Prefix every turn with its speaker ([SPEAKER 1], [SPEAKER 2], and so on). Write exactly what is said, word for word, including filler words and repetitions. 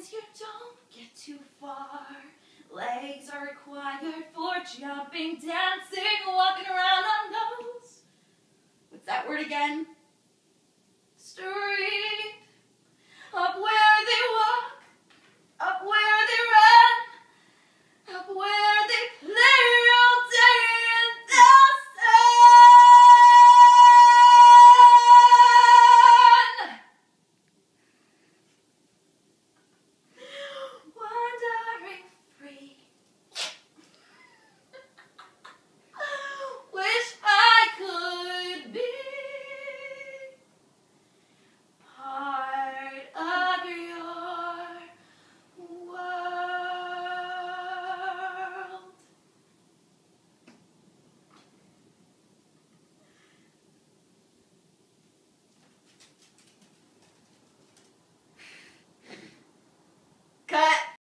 [SPEAKER 1] hands here, don't get too far. Legs are required for jumping, dancing, walking around on those. What's that word again? Street